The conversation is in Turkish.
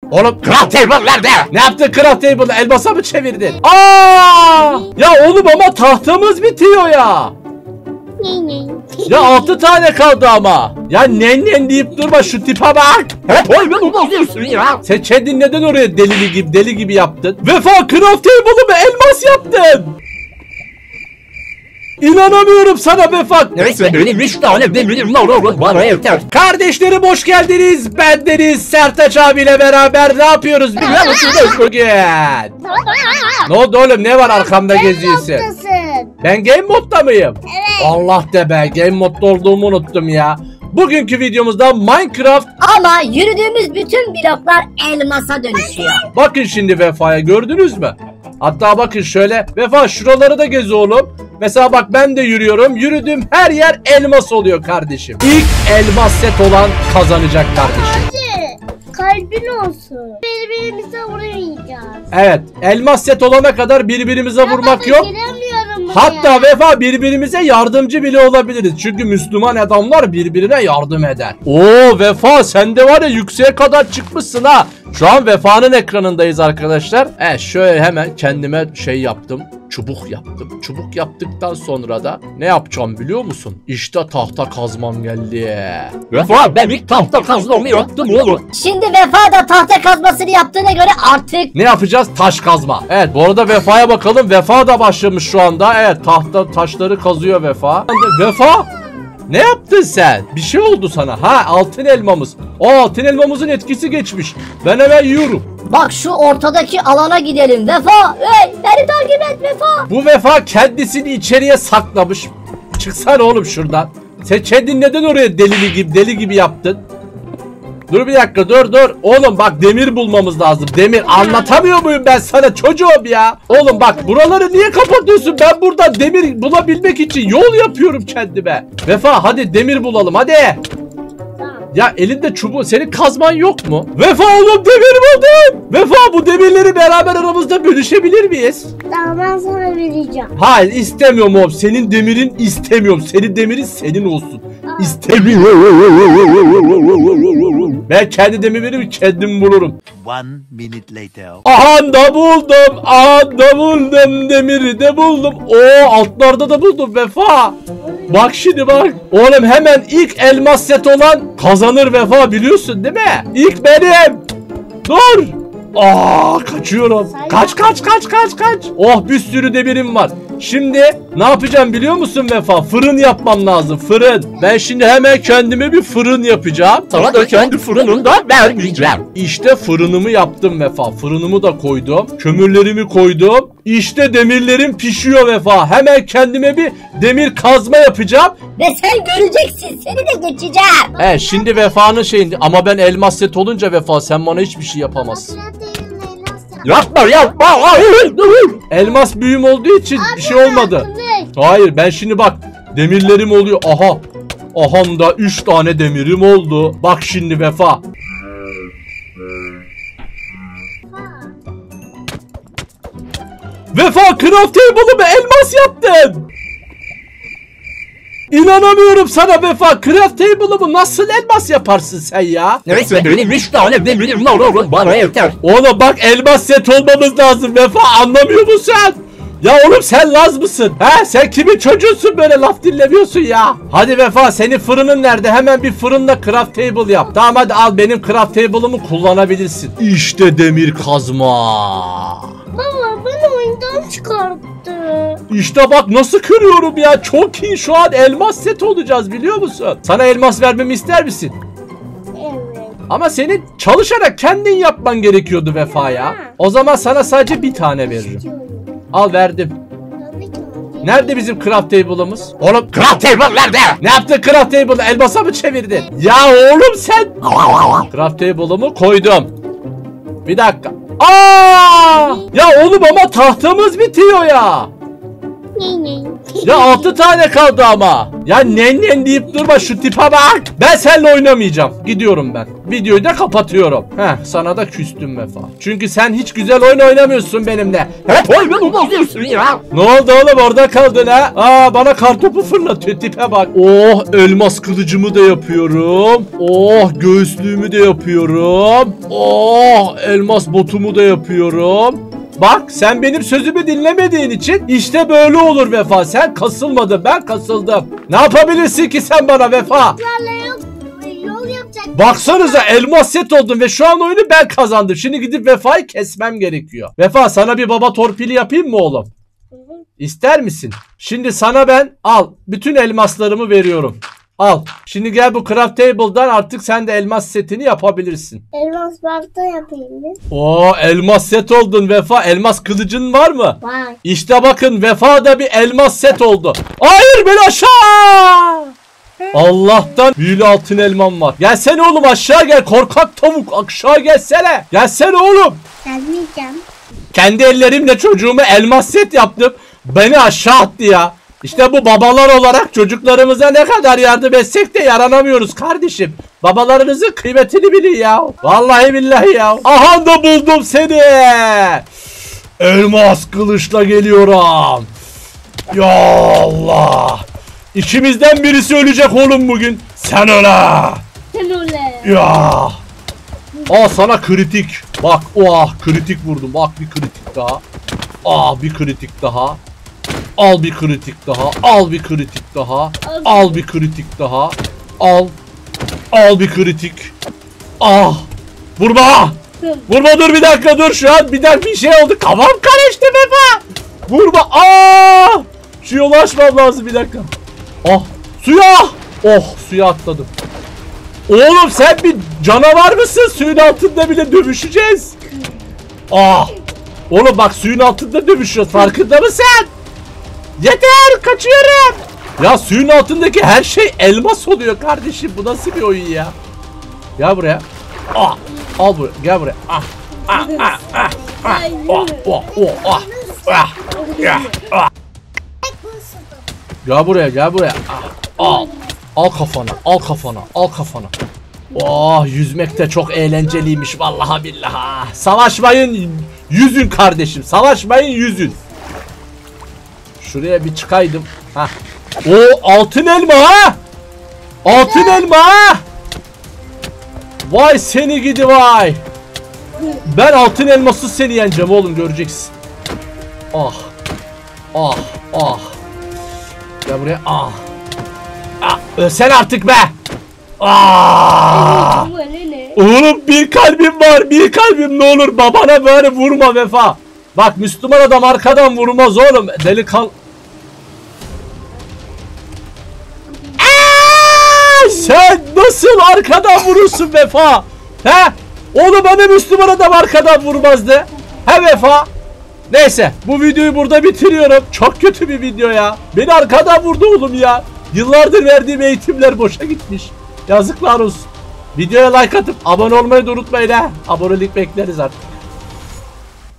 Oğlum craft table nerede? Ne yaptın craft table'ı? Elmasa mı çevirdin? Aa! Ya oğlum ama tahtamız bitiyor ya. Ya 6 tane kaldı ama. Ya nen deyip durma, şu tipe bak. Sen kendin neden oraya deli gibi yaptın? Vefa, craft table'ı elmas yaptın. İnanamıyorum sana Vefa. Kardeşlerim hoş geldiniz. Bendeniz Sertaç abiyle beraber ne yapıyoruz biliyor musunuz bugün? Ne oldu oğlum, ne var arkamda geziyorsun? Ben game modda mıyım? Evet. Allah de be, game modda olduğumu unuttum ya. Bugünkü videomuzda Minecraft. Ama yürüdüğümüz bütün bloklar elmasa dönüşüyor. Bakın şimdi Vefa'ya, gördünüz mü? Hatta bakın şöyle Vefa, şuraları da gez oğlum. Mesela bak, ben de yürüyorum. Yürüdüğüm her yer elmas oluyor kardeşim. İlk elmas set olan kazanacak kardeşim. Hadi kalbin olsun. Birbirimize vurmayacağız. Evet, elmas set olana kadar birbirimize vurmak yok. Hatta Vefa, birbirimize yardımcı bile olabiliriz. Çünkü Müslüman adamlar birbirine yardım eder. Oo Vefa, sen de var ya yükseğe kadar çıkmışsın ha. Şu an Vefa'nın ekranındayız arkadaşlar. Şöyle hemen kendime şey yaptım. Çubuk yaptım. Çubuk yaptıktan sonra da ne yapacağım biliyor musun? İşte tahta kazmam geldi. Vefa, ben ilk tahta kazmamı yaptım oğlum. Şimdi Vefa da tahta kazmasını yaptığına göre artık ne yapacağız? Taş kazma. Evet, bu arada Vefa'ya bakalım. Vefa da başlamış şu anda. Evet, taşları kazıyor Vefa. Vefa, ne yaptın sen? Bir şey oldu sana. Ha, altın elmamız. O altın elmamızın etkisi geçmiş. Ben hemen yiyorum. bak şu ortadaki alana gidelim Vefa. Hey, beni takip et Vefa. Bu Vefa kendisini içeriye saklamış. Çıksana oğlum şuradan. Sen kendin neden oraya deli gibi yaptın? Dur bir dakika, dur. Oğlum bak, demir bulmamız lazım. Demir, anlatamıyor muyum ben sana çocuğum ya? Oğlum bak, buraları niye kapatıyorsun? Ben burada demir bulabilmek için yol yapıyorum kendime. Vefa, hadi demir bulalım hadi. Ya elinde çubuğu, senin kazman yok mu? Vefa oğlum, demir buldum. Vefa, bu demirleri beraber aramızda bölüşebilir miyiz? Tamam, ben sana vereceğim. Hayır, istemiyorum oğlum. Senin demirin istemiyorum. Senin demirin senin olsun. İstemiyorum. Ben kendi demirimi kendim bulurum. 1 minute later. Aha da buldum. Demiri de buldum. Oo, altlarda da buldum Vefa. Bak şimdi bak. Oğlum hemen ilk elmas set olan kazanır Vefa, biliyorsun değil mi? İlk benim. Dur. Kaçıyorum. Kaç. Oh, bir sürü demirim var. Şimdi ne yapacağım biliyor musun Vefa? Fırın yapmam lazım, fırın. Ben şimdi hemen kendime bir fırın yapacağım. Sana da kendi fırınında vermeyeceğim. İşte fırınımı yaptım Vefa. Fırınımı da koydum. Kömürlerimi koydum. İşte demirlerim pişiyor Vefa. Hemen kendime bir demir kazma yapacağım. Ve sen göreceksin, seni de geçeceğim. Şimdi Vefa'nın şeyinde, ama ben elmas set olunca Vefa, sen bana hiçbir şey yapamazsın. Yapma. Elmas büyüm olduğu için bir şey olmadı. Hayır, ben şimdi bak, demirlerim oluyor. Aha da 3 tane demirim oldu. Bak şimdi Vefa. Vefa, craft table'ı elmas yaptın. İnanamıyorum sana Vefa. Craft table'ımı nasıl elmas yaparsın sen ya? Neyse, benim 3 tane demirim var oğlum, bana yeter. Oğlum bak, elmas set olmamız lazım Vefa, anlamıyor musun sen? Ya oğlum, sen Laz mısın? Sen kimin çocuğusun, böyle laf dinlemiyorsun ya? Hadi Vefa, senin fırının nerede? Hemen bir fırında craft table yap. Tamam hadi, al benim craft table'ımı kullanabilirsin. İşte demir kazma. Baba, beni oyundan çıkarttı. İşte bak nasıl kırıyorum ya. Çok iyi, şu an elmas set olacağız biliyor musun? Sana elmas vermemi ister misin? Evet. Ama senin çalışarak kendin yapman gerekiyordu Vefa ya. O zaman sana sadece bir tane veririm. Al, verdim. Nerede bizim craft table'ımız? Oğlum, Craft table nerede? ne yaptın craft table'ı? Elmasa mı çevirdin? Ya oğlum sen. Craft table'ımı koydum. Bir dakika. Ya oğlum, ama tahtamız bitiyor ya. Ya 6 tane kaldı ama. Ya nen deyip durma, şu tipe bak. Ben seninle oynamayacağım. Gidiyorum ben. Videoyu da kapatıyorum. Sana da küstüm Vefa. Çünkü sen hiç güzel oyun oynamıyorsun benimle. Hep oyunu bozuyorsun ya. Ne oldu oğlum, orada kaldın ha? Bana kartopu fırlatıyor, tipe bak. Oh, elmas kılıcımı da yapıyorum. Oh, göğüslüğümü de yapıyorum. Oh, elmas botumu da yapıyorum. Bak, sen benim sözümü dinlemediğin için işte böyle olur Vefa. Sen kasılmadın, ben kasıldım. Ne yapabilirsin ki sen bana Vefa? Yol yapacak. Baksanıza, elmas set oldum ve şu an oyunu ben kazandım. Şimdi gidip Vefa'yı kesmem gerekiyor. Vefa, sana bir baba torpili yapayım mı oğlum? İster misin? Şimdi sana ben bütün elmaslarımı veriyorum. Al. Şimdi gel, bu craft table'dan artık sen de elmas setini yapabilirsin. Elmas balta yapayım mı? Oo, elmas set oldun Vefa. Elmas kılıcın var mı? Var. İşte bakın, Vefa da bir elmas set oldu. Hayır, ben aşağı. Allah'tan büyülü altın elmam var. Gelsene oğlum, aşağı gel, korkak tavuk, aşağı gelsene. Gelsene oğlum. Gelmeyeceğim. Kendi ellerimle çocuğuma elmas set yaptım. Beni aşağı attı ya. İşte bu, babalar olarak çocuklarımıza ne kadar yardım etsek de yaranamıyoruz kardeşim. Babalarınızın kıymetini bilin ya. Vallahi billahi ya. Aha da buldum seni. Elmas kılıçla geliyorum. Ya Allah. İkimizden birisi ölecek oğlum bugün. Sen öyle. Sen öyle. Ya. Sana kritik. Bak, kritik vurdum. Bak, bir kritik daha. Bir kritik daha. Al bir kritik daha. Al bir kritik daha. Al bir kritik daha. Al bir kritik. Vurma. Vurma, dur bir dakika, dur, şu an bir şey oldu. Kafam karıştı Vefa. Vurma. Şu yolu açmam lazım, bir dakika. Suya. Suya atladım. Oğlum, sen bir canavar mısın? Suyun altında bile dövüşeceğiz. Oğlum bak, suyun altında dövüşüyoruz, farkında mısın? Yeter, kaçıyorum. Ya suyun altındaki her şey elmas oluyor kardeşim. Bu nasıl bir oyun ya? Gel buraya. Al buraya. Gel buraya. Gel buraya, gel buraya. Al kafana, al kafana, al kafana. Yüzmek de çok eğlenceliymiş vallahi billahi. Savaşmayın, yüzün kardeşim. Savaşmayın, yüzün. Şuraya bir çıkaydım. Altın elma ha. Altın elma ha. Vay seni gidi vay. Ben altın elmasız seni yeneceğim oğlum, göreceksin. Gel buraya. Ölsen artık be. Oğlum, bir kalbim var, bir kalbim, ne olur babana böyle vurma Vefa. Bak, Müslüman adam arkadan vurmaz oğlum. Delikanlı. Sen nasıl arkadan vurursun Vefa? Oğlum, bana Müslüman adam arkadan vurmazdı. Vefa? Neyse, bu videoyu burada bitiriyorum. Çok kötü bir video ya. Beni arkadan vurdu oğlum ya. Yıllardır verdiğim eğitimler boşa gitmiş. Yazıklar olsun. Videoya like atıp abone olmayı da unutmayın ha. Abonelik bekleriz artık.